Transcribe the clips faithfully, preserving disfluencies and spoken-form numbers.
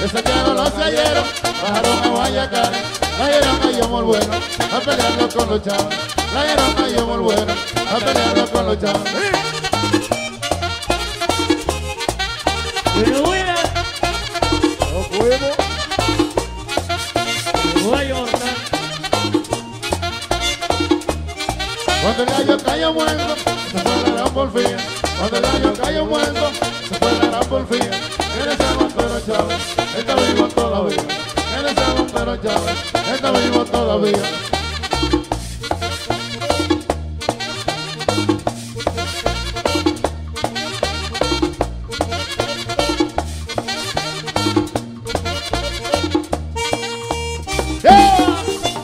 se saquearon los ayeros, bajaron a Guayacán. Trajeron a Yomo el bueno a pelearlo con los chavos. Trajeron a Yomo el bueno a pelearlo con los chavos. Pero buena, No fuimos. voy a llorar. Cuando el gallo cayó muerto, se fue la gran porfía. Cuando el gallo cayó muerto, se fue la gran porfía. En ese montero Chávez, está vivo todavía. En ese montero Chávez, está vivo todavía. ¡Yeah!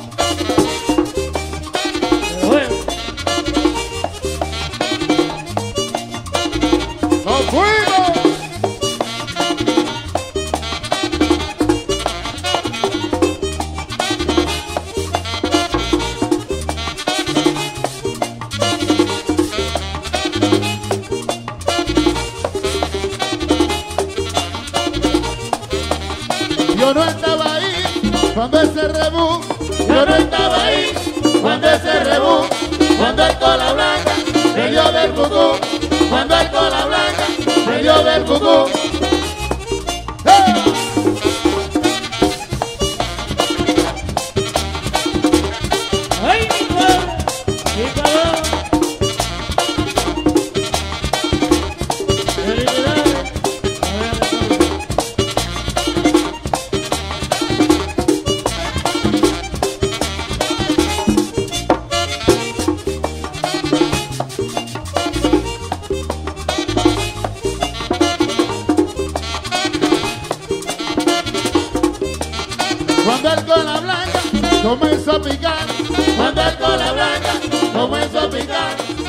Pero bueno, ¡Nos fuimos! Yo no estaba ahí cuando ese rebú, yo no estaba ahí cuando ese rebú, cuando el cola blanca se dio del cucú, cuando el cola blanca se dio del cucú. ¡Eh! ay mi padre, mi cabrón. Felicidades. A ver, Cuando el cola blanca comenzó a picar, cuando el cola blanca comenzó a picar,